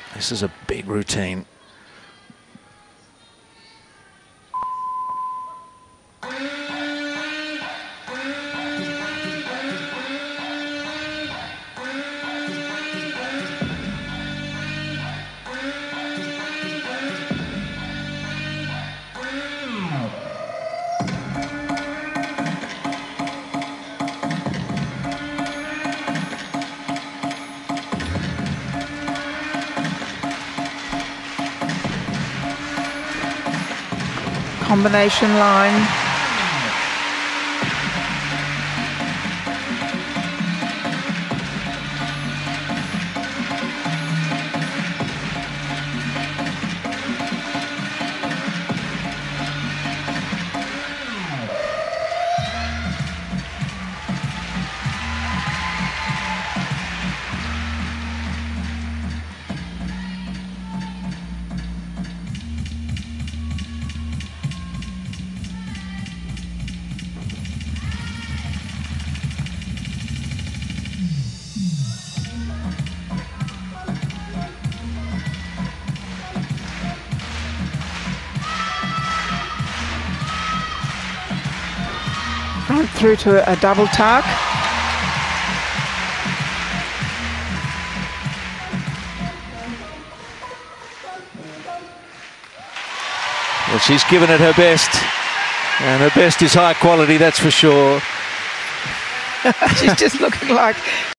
This is a big routine. Combination line. Front through to a double tuck. Well, she's given it her best, and her best is high quality, that's for sure. She's just looking like